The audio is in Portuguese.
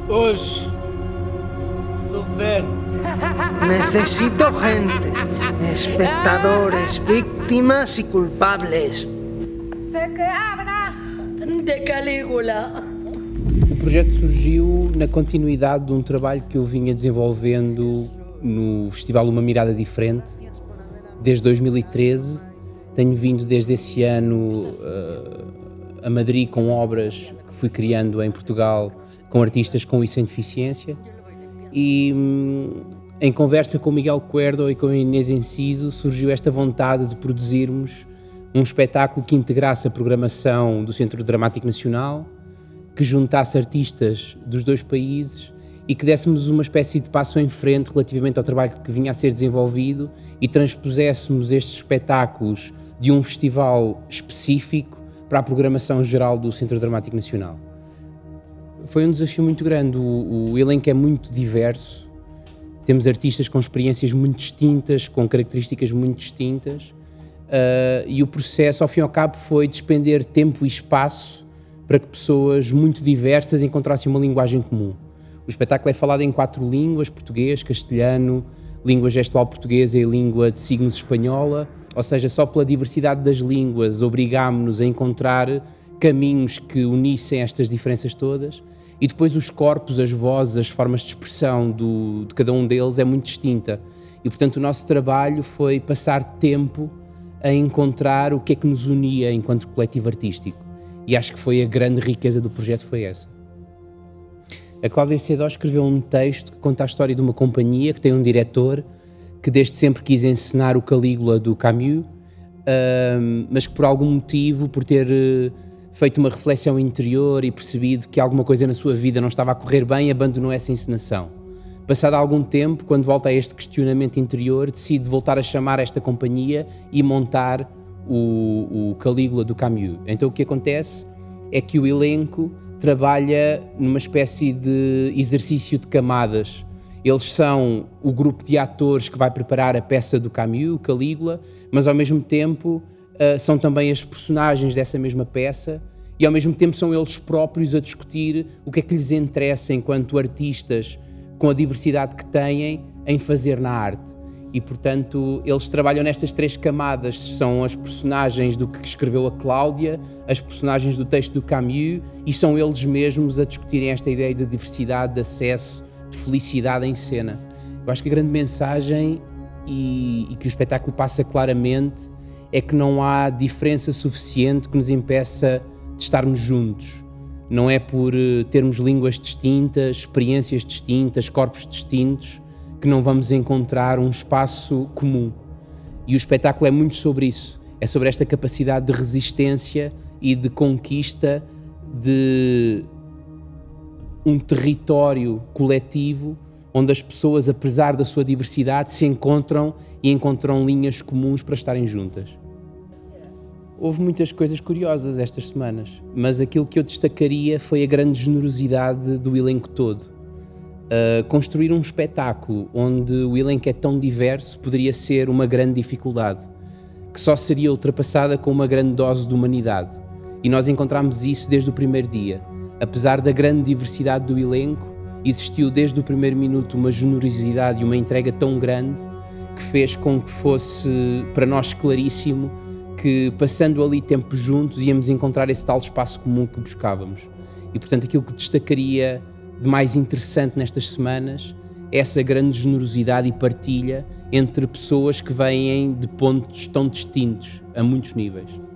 Hoje sou velho. Necesito gente, espectadores, víctimas y culpables. ¿De qué habla? De Calígula. O projeto surgiu na continuidade de um trabalho que eu vinha desenvolvendo no Festival Uma Mirada Diferente desde 2013. Tenho vindo desde esse ano a Madrid com obras que fui criando em Portugal com artistas com e sem deficiência, e em conversa com o Miguel Cuerdo e com a Inês Enciso surgiu esta vontade de produzirmos um espetáculo que integrasse a programação do Centro Dramático Nacional, que juntasse artistas dos dois países e que dessemos uma espécie de passo em frente relativamente ao trabalho que vinha a ser desenvolvido e transpuséssemos estes espetáculos de um festival específico para a programação geral do Centro Dramático Nacional. Foi um desafio muito grande, o elenco é muito diverso, temos artistas com experiências muito distintas, com características muito distintas, e o processo, ao fim e ao cabo, foi despender tempo e espaço para que pessoas muito diversas encontrassem uma linguagem comum. O espetáculo é falado em 4 línguas, português, castelhano, língua gestual portuguesa e língua de signos espanhola, ou seja, só pela diversidade das línguas obrigámo-nos a encontrar caminhos que unissem estas diferenças todas, e depois os corpos, as vozes, as formas de expressão de cada um deles é muito distinta. E, portanto, o nosso trabalho foi passar tempo a encontrar o que é que nos unia enquanto coletivo artístico. E acho que foi a grande riqueza do projeto, foi essa. A Cláudia Cedó escreveu um texto que conta a história de uma companhia que tem um diretor que desde sempre quis encenar o Calígula do Camus, mas que por algum motivo, por ter feito uma reflexão interior e percebido que alguma coisa na sua vida não estava a correr bem, abandonou essa encenação. Passado algum tempo, quando volta a este questionamento interior, decide voltar a chamar esta companhia e montar o Calígula do Camus. Então o que acontece é que o elenco trabalha numa espécie de exercício de camadas. Eles são o grupo de atores que vai preparar a peça do Camus, o Calígula, mas ao mesmo tempo são também as personagens dessa mesma peça e ao mesmo tempo são eles próprios a discutir o que é que lhes interessa enquanto artistas com a diversidade que têm em fazer na arte. E, portanto, eles trabalham nestas 3 camadas, são as personagens do que escreveu a Cláudia, as personagens do texto do Camus, e são eles mesmos a discutirem esta ideia de diversidade, de acesso, de felicidade em cena. Eu acho que a grande mensagem, e que o espetáculo passa claramente, é que não há diferença suficiente que nos impeça de estarmos juntos. Não é por termos línguas distintas, experiências distintas, corpos distintos, que não vamos encontrar um espaço comum. E o espetáculo é muito sobre isso. É sobre esta capacidade de resistência e de conquista de um território coletivo onde as pessoas, apesar da sua diversidade, se encontram e encontram linhas comuns para estarem juntas. Houve muitas coisas curiosas estas semanas, mas aquilo que eu destacaria foi a grande generosidade do elenco todo. Construir um espetáculo onde o elenco é tão diverso poderia ser uma grande dificuldade, que só seria ultrapassada com uma grande dose de humanidade. E nós encontramos isso desde o primeiro dia. Apesar da grande diversidade do elenco, existiu desde o primeiro minuto uma generosidade e uma entrega tão grande que fez com que fosse para nós claríssimo que, passando ali tempo juntos, íamos encontrar esse tal espaço comum que buscávamos. E, portanto, aquilo que destacaria de mais interessante nestas semanas é essa grande generosidade e partilha entre pessoas que vêm de pontos tão distintos, a muitos níveis.